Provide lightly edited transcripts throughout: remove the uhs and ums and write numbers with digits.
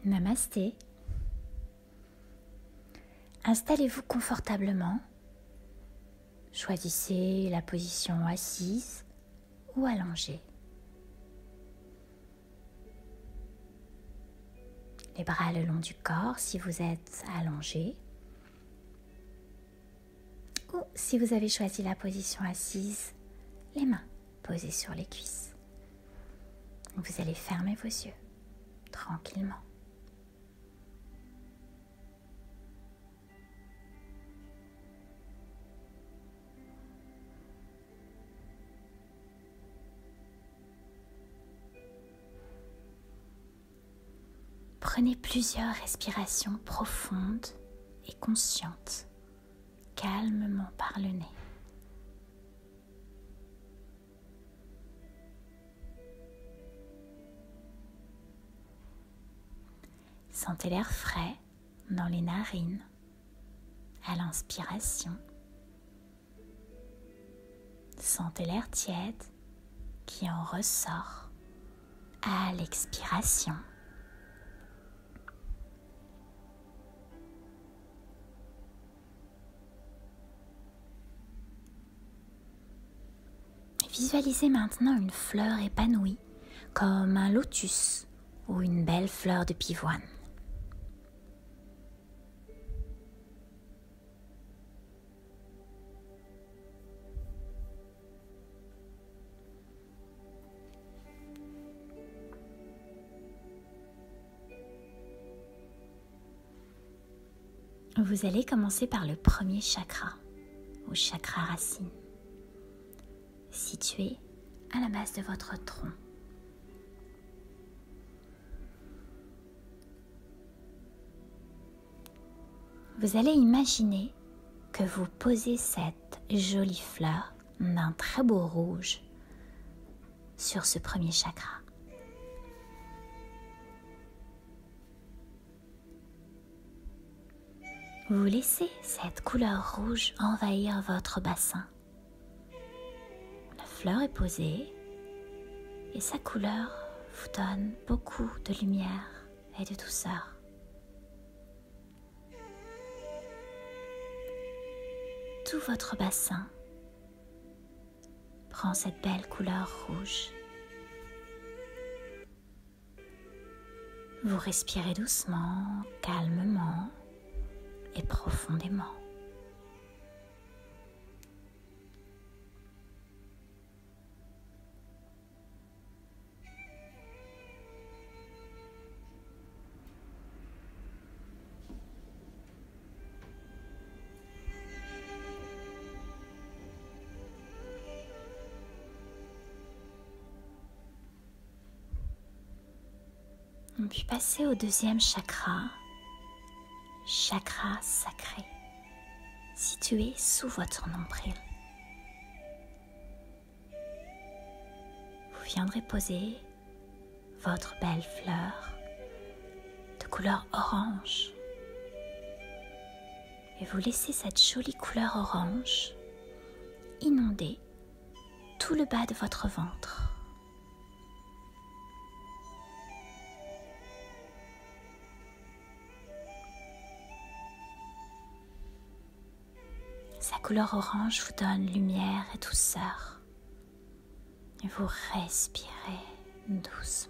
Namasté. Installez-vous confortablement. Choisissez la position assise ou allongée. Les bras le long du corps si vous êtes allongé. Ou si vous avez choisi la position assise, les mains posées sur les cuisses. Vous allez fermer vos yeux tranquillement. Prenez plusieurs respirations profondes et conscientes, calmement par le nez. Sentez l'air frais dans les narines à l'inspiration. Sentez l'air tiède qui en ressort à l'expiration. Visualisez maintenant une fleur épanouie comme un lotus ou une belle fleur de pivoine. Vous allez commencer par le premier chakra, ou chakra racine, situé à la base de votre tronc. Vous allez imaginer que vous posez cette jolie fleur d'un très beau rouge sur ce premier chakra. Vous laissez cette couleur rouge envahir votre bassin. La fleur est posée et sa couleur vous donne beaucoup de lumière et de douceur. Tout votre bassin prend cette belle couleur rouge. Vous respirez doucement, calmement et profondément. Puis passez au deuxième chakra, chakra sacré, situé sous votre nombril. Vous viendrez poser votre belle fleur de couleur orange et vous laissez cette jolie couleur orange inonder tout le bas de votre ventre. Sa couleur orange vous donne lumière et douceur. Et vous respirez doucement.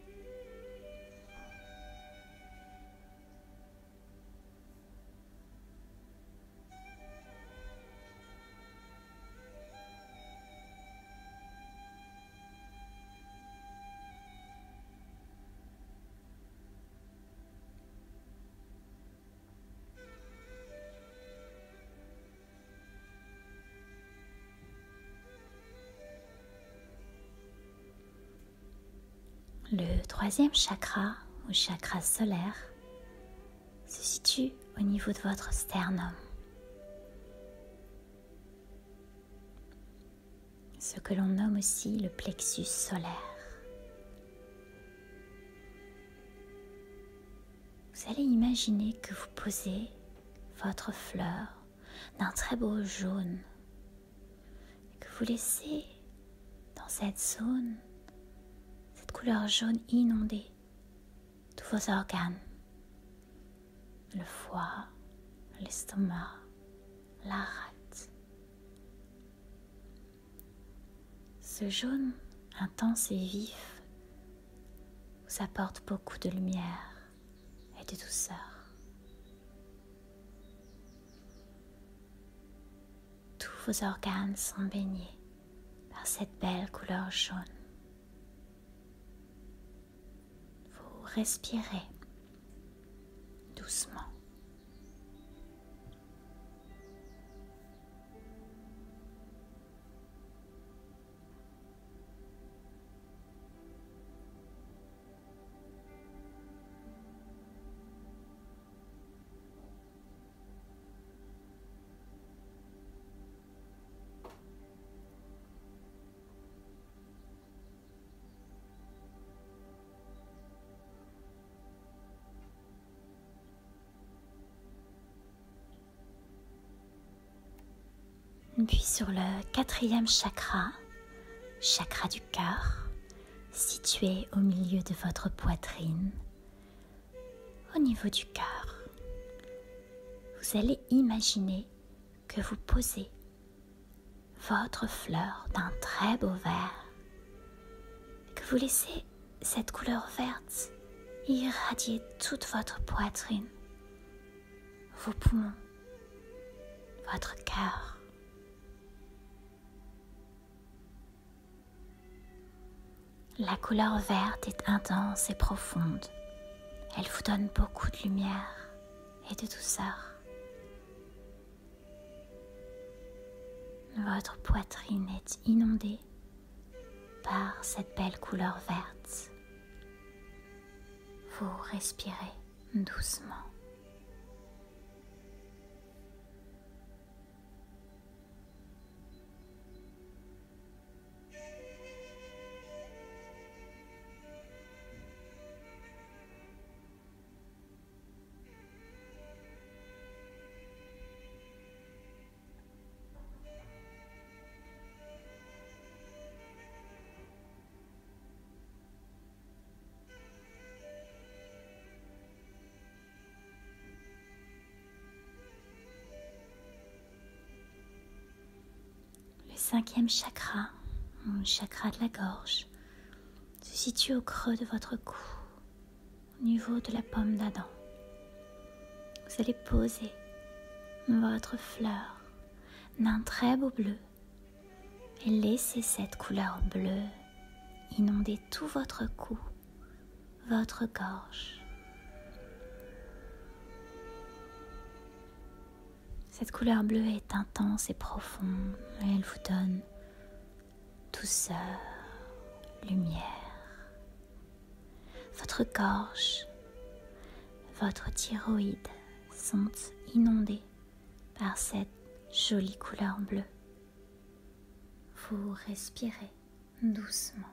Le troisième chakra, ou chakra solaire, se situe au niveau de votre sternum. Ce que l'on nomme aussi le plexus solaire. Vous allez imaginer que vous posez votre fleur d'un très beau jaune et que vous laissez dans cette zone, cette couleur jaune inonder tout vos organes, le foie, l'estomac, la rate. Ce jaune intense et vif vous apporte beaucoup de lumière et de douceur. Tous vos organes sont baignés par cette belle couleur jaune. Vous respirez doucement. Puis sur le 4e chakra, chakra du cœur, situé au milieu de votre poitrine, au niveau du cœur, vous allez imaginer que vous posez votre fleur d'un très beau vert, et que vous laissez cette couleur verte irradier toute votre poitrine, vos poumons, votre cœur. La couleur verte est intense et profonde. Elle vous donne beaucoup de lumière et de douceur. Votre poitrine est inondée par cette belle couleur verte. Vous respirez doucement. Le 5e chakra, ou chakra de la gorge, se situe au creux de votre cou, au niveau de la paume d'Adam. Vous allez poser votre fleur d'un très beau bleu et laisser cette couleur bleue inonder tout votre cou, votre gorge. Cette couleur bleue est intense et profonde et elle vous donne douceur, lumière. Votre gorge, votre thyroïde sont inondés par cette jolie couleur bleue. Vous respirez doucement.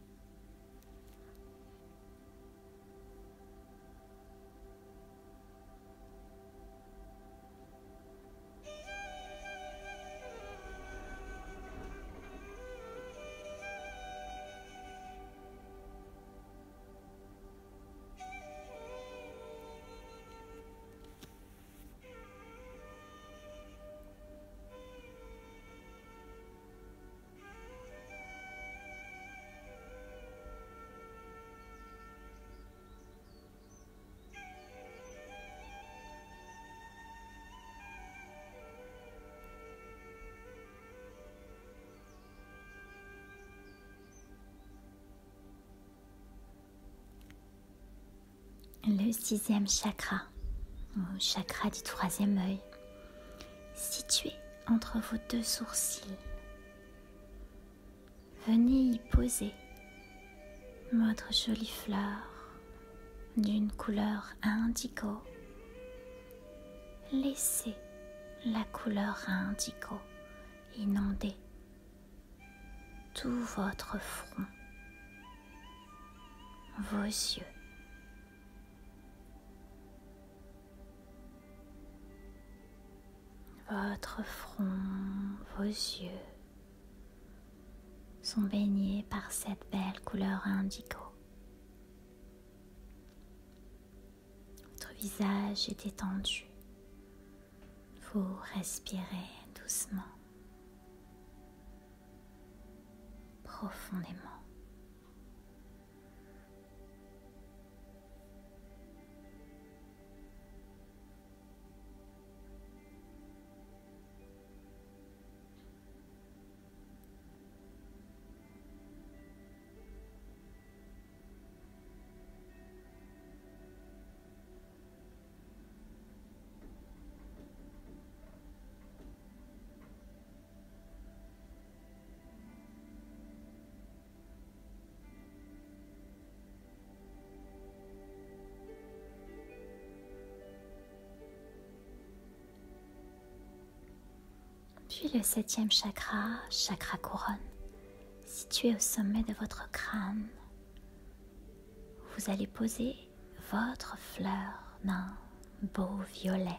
Le 6e chakra, ou chakra du 3e œil, situé entre vos deux sourcils. Venez y poser votre jolie fleur d'une couleur indigo. Laissez la couleur indigo inonder tout votre front, vos yeux. Votre front, vos yeux sont baignés par cette belle couleur indigo. visage est détendu. Vous respirez doucement, profondément. Puis le 7e chakra, chakra couronne, situé au sommet de votre crâne. Vous allez poser votre fleur d'un beau violet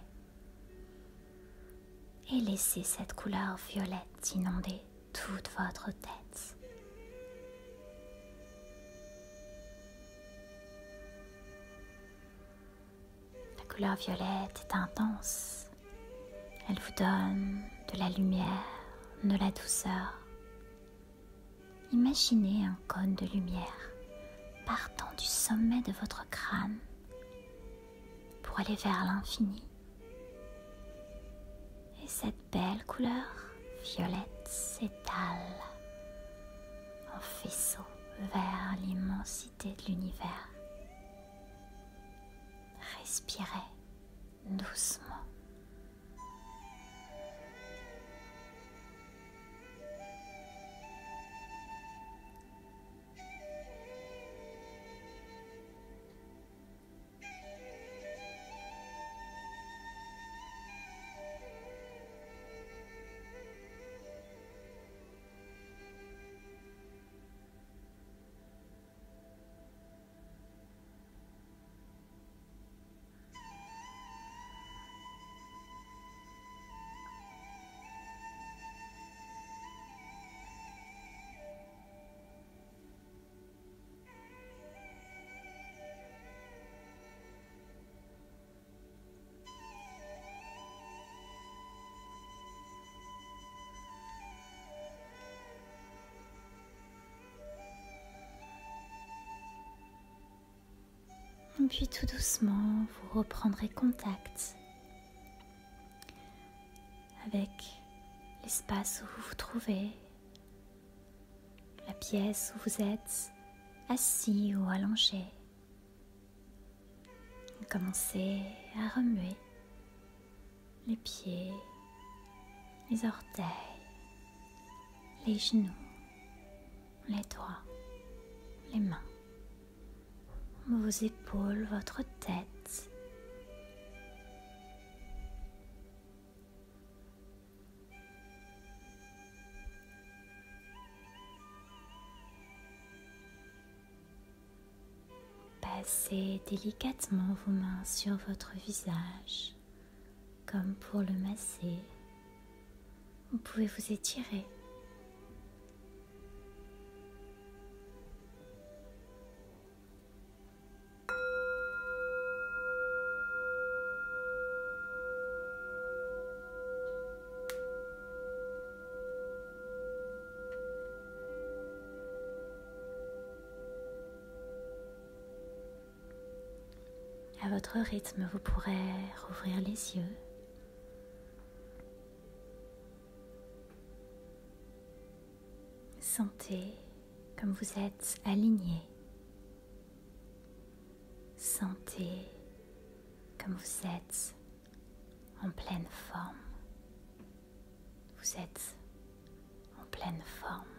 et laisser cette couleur violette inonder toute votre tête. La couleur violette est intense. Elle vous donne de la lumière, de la douceur. Imaginez un cône de lumière partant du sommet de votre crâne pour aller vers l'infini. Et cette belle couleur violette s'étale en faisceau vers l'immensité de l'univers. Respirez doucement. Et puis tout doucement, vous reprendrez contact avec l'espace où vous vous trouvez, la pièce où vous êtes assis ou allongé. Commencez à remuer les pieds, les orteils, les genoux, les doigts, les mains, vos épaules, votre tête. Passez délicatement vos mains sur votre visage, comme pour le masser. Vous pouvez vous étirer. À votre rythme, vous pourrez rouvrir les yeux. Sentez comme vous êtes aligné. Sentez comme vous êtes en pleine forme. Vous êtes en pleine forme.